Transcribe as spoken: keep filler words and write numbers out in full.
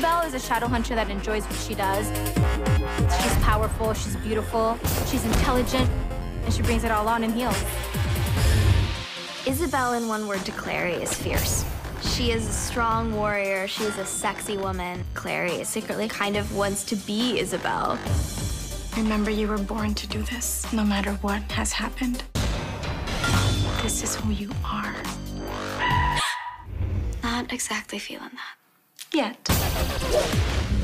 Isabelle is a shadow hunter that enjoys what she does. She's powerful, she's beautiful, she's intelligent, and she brings it all on in heels. Isabelle, in one word to Clary, is fierce. She is a strong warrior. She is a sexy woman. Clary secretly kind of wants to be Isabelle. Remember, you were born to do this, no matter what has happened. This is who you are. Not exactly feeling that. Yet.